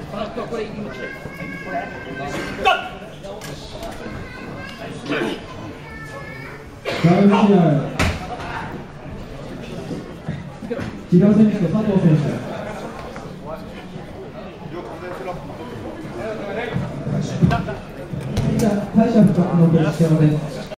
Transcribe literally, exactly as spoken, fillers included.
第二試合、木田選手と佐藤選手。敗者復活の決勝です。